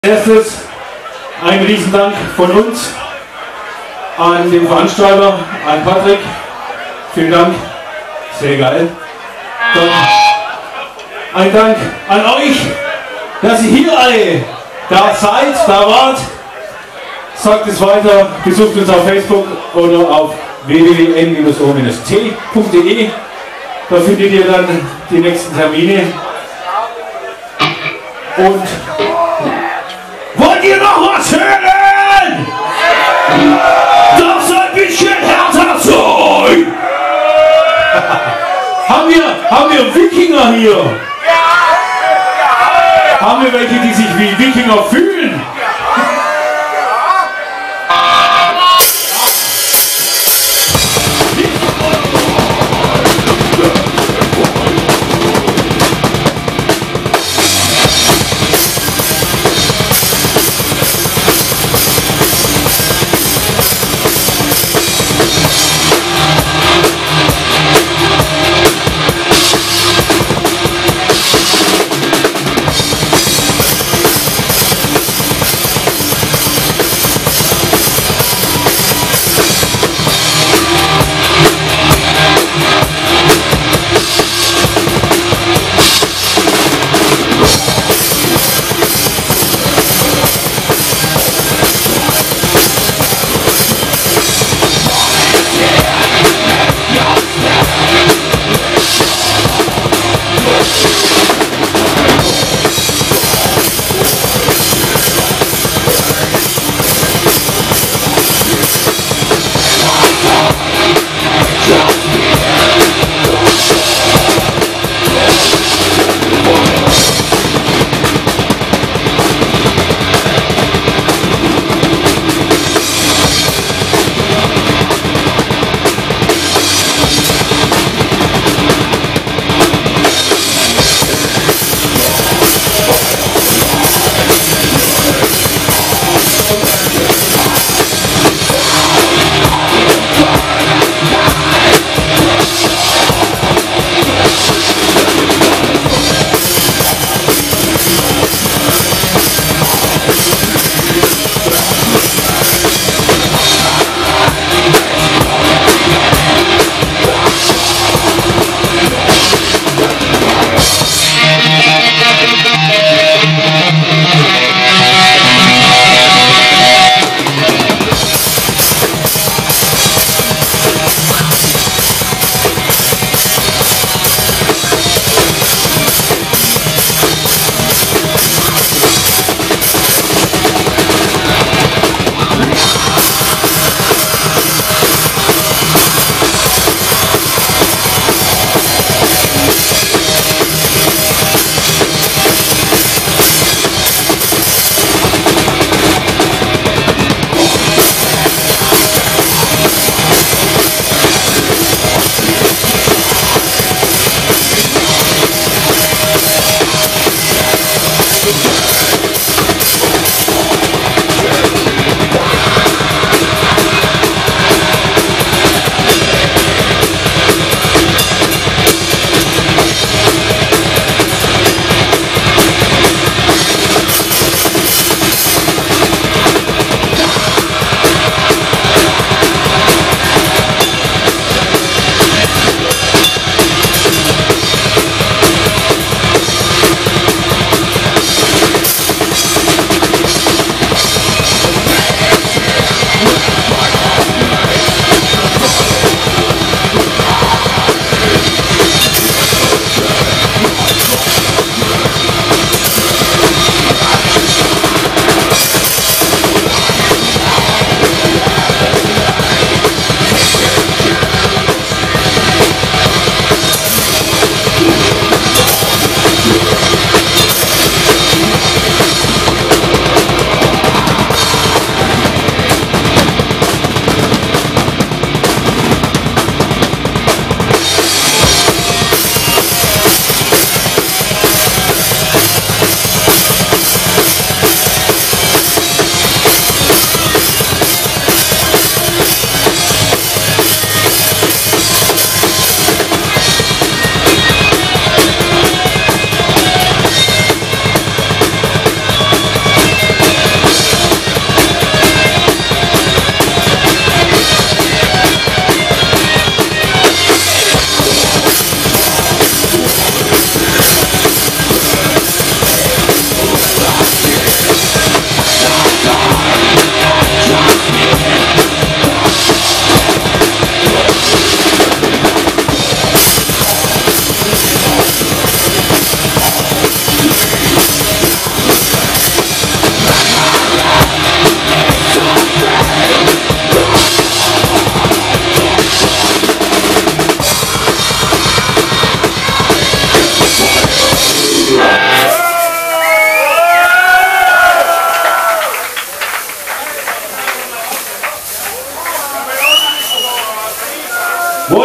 Erstes ein Riesendank von uns an den Veranstalter, an Patrick. Vielen Dank, sehr geil. Dann ein Dank an euch, dass ihr hier alle da seid, da wart. Sagt es weiter, besucht uns auf Facebook oder auf www.n-o-t.de. Da findet ihr dann die nächsten Termine. Und wollt ihr noch was hören? Darf es ein bisschen härter sein? haben wir Wikinger hier? Haben wir welche, die sich wie Wikinger fühlen?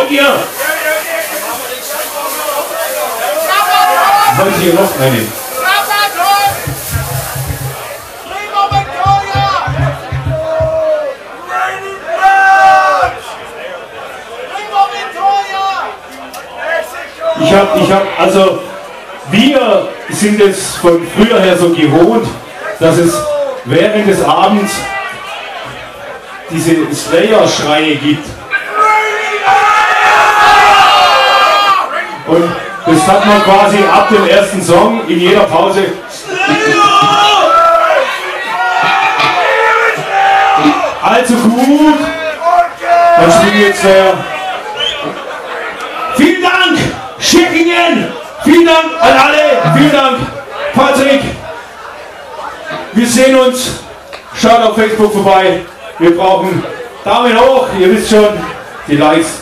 Kommt ihr! Wollt ihr noch eine? Also wir sind es von früher her so gewohnt, dass es während des Abends diese Slayer-Schreie gibt. Und das hat man quasi ab dem ersten Song in jeder Pause. Also gut, dann spielen wir jetzt vielen Dank, Schickingen! Vielen Dank an alle, vielen Dank, Patrick. Wir sehen uns, schaut auf Facebook vorbei. Wir brauchen Daumen hoch, ihr wisst schon, die Likes.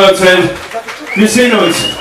erzählt. Wir sehen uns.